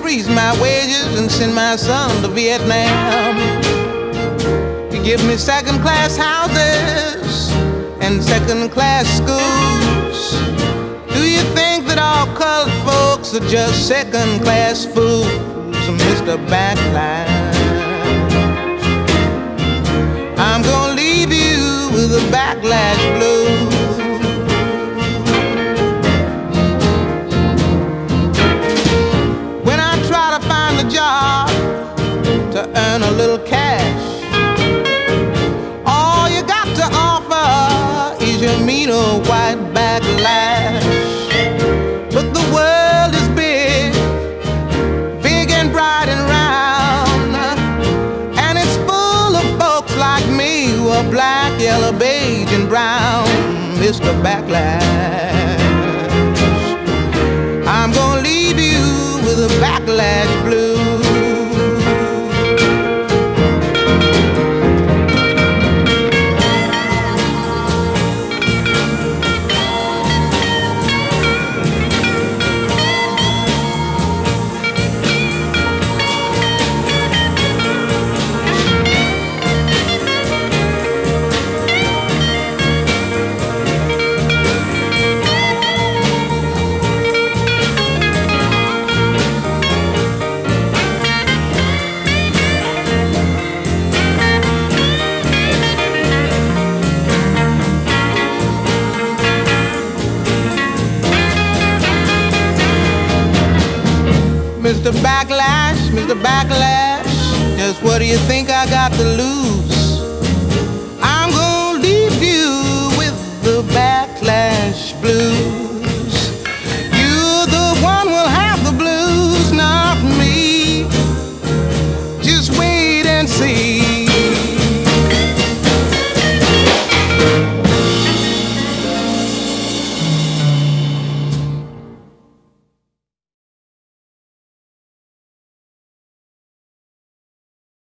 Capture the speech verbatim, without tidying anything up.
increase my wages and send my son to Vietnam. You give me second-class houses and second-class schools. Do you think that all colored folks are just second-class fools, Mister Backlash? I'm gonna leave you with a backlash blues. When I try to find a job to earn a little cash, all you got to offer is your mean old white backlash. But the world is big, big and bright and round, and it's full of folks like me who are black, yellow, beige and brown, Mister Backlash. I'm gonna leave you with a backlash blues. Mister Backlash, Mister Backlash, just what do you think I got to lose?